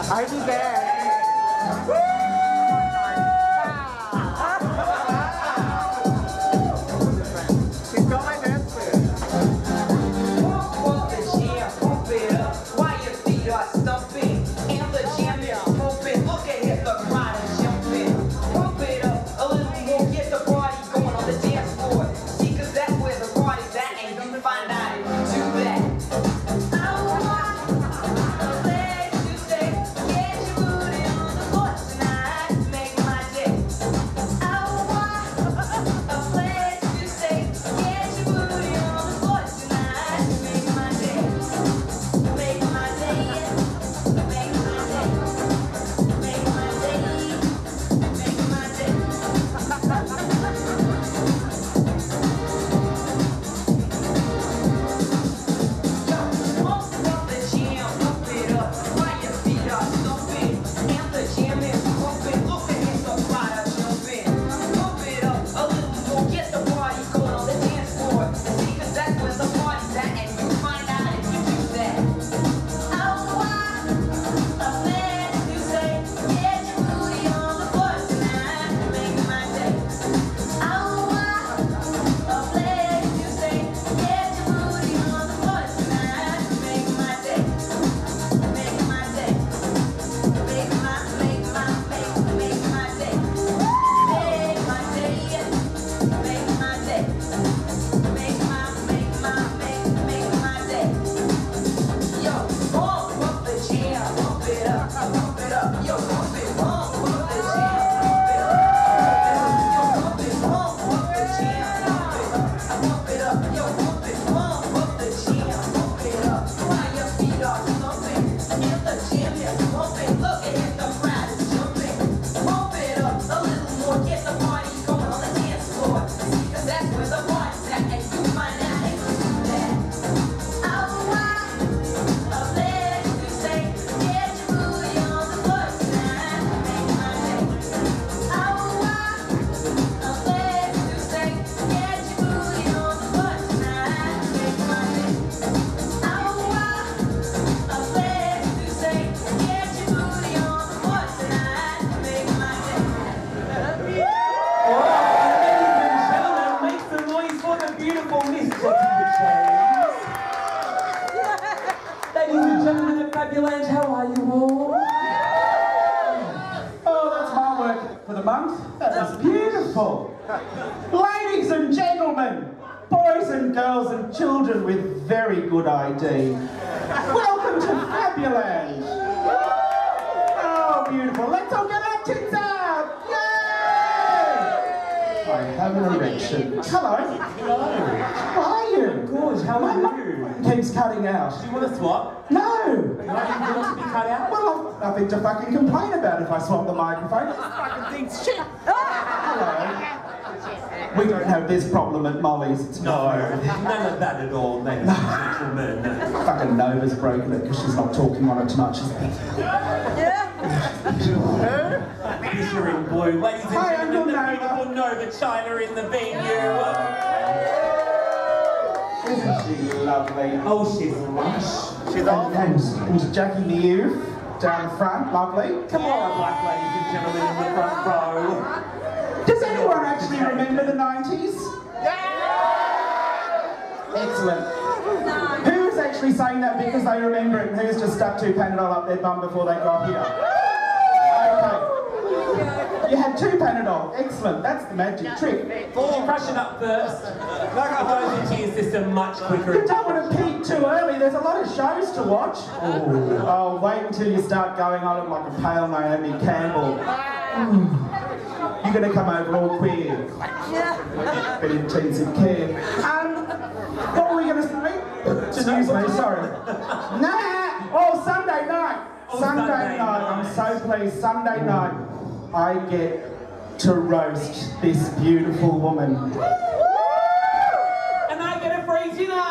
I'll be there. She's got my dance with her. Pump up the jam, pump it up while your feet are stumping. And the jam is pumping. Look ahead, the crowd is jumping. Pump it up a little more, get the party going on the dance floor. See, cause that's where the party's at, and you can find out if you do that. Ladies and gentlemen of Fabuland, how are you all? Oh, that's hard work for the month. That was beautiful. Ladies and gentlemen, boys and girls and children with very good ID, welcome to Fabuland. Oh, beautiful. Let's all get our tits out. Yay! I have an erection. Hello. Hello. How are you? Good, how are you? Keeps cutting out. Do you want to swap? No! You want to be cut out? Well, I've nothing to fucking complain about if I swap the microphone. This fucking thing's shit! Hello. We don't have this problem at Molly's. It's No, none of that at all, ladies and gentlemen. Fucking Nova's broken it because she's not talking on it tonight. She's Fisher in blue. Ladies and Hi, gentlemen, Uncle the beautiful Nova China in the venue. Isn't she lovely? Oh, she's lush. She's awful. And Jackie New down the front, lovely. Come on, black ladies and gentlemen in the front row. Does anyone actually remember the 90's? Excellent. Who's actually saying that because they remember it and who's just stuck two Panadol up their bum before they got here? Okay. You had two Panadol. Excellent. That's the magic trick. Did you crush it up first? It goes into your system much quicker. You don't want to peak too early. There's a lot of shows to watch. Oh, wait until you start going on it like a pale Naomi Campbell. You're going to come over all queer. Bit intensive care. What were we going to say? Excuse me, sorry. Nah! Oh, Sunday night. Sunday night. I'm so pleased. Sunday night. I get to roast this beautiful woman. And I get a free dinner!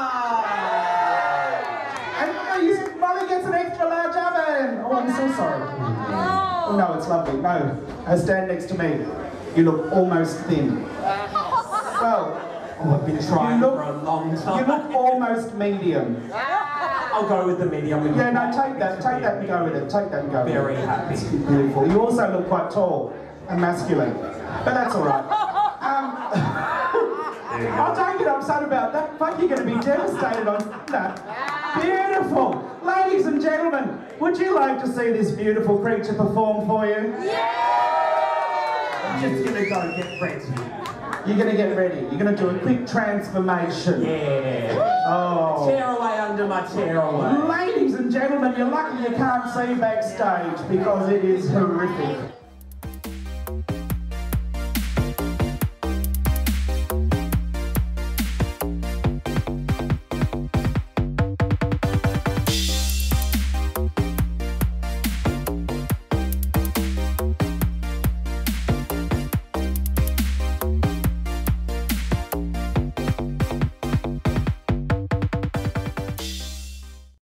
And Molly gets an extra large oven. Oh, I'm so sorry. Oh, no, it's lovely. No, stand next to me. You look almost thin. Well, I've been trying for a long time. You look almost medium. I'll go with the medium. Yeah, no, take that and go with it. Take that and go with it. Very happy. Beautiful. You also look quite tall and masculine, but that's all right. I'll don't get upset about that. Fuck, you're going to be devastated on that. Beautiful. Ladies and gentlemen, would you like to see this beautiful creature perform for you? Yeah! I'm just going to go get ready. You're going to get ready. You're going to do a quick transformation. Yeah. Oh. Chair away under my chair away. Ladies and gentlemen, you're lucky you can't see backstage because it is horrific.